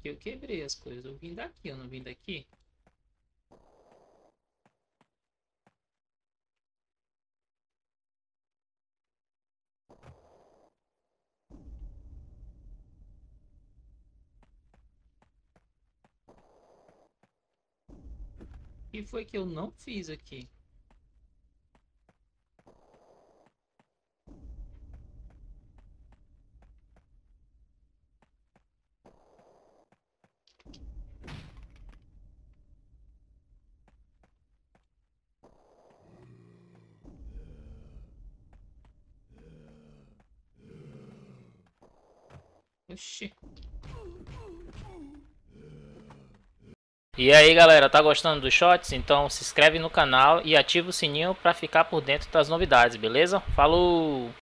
Aqui eu quebrei as coisas. Eu vim daqui, eu não vim daqui. O que foi que eu não fiz aqui? Oxi. E aí galera, tá gostando dos shots? Então se inscreve no canal e ativa o sininho para ficar por dentro das novidades, beleza? Falou!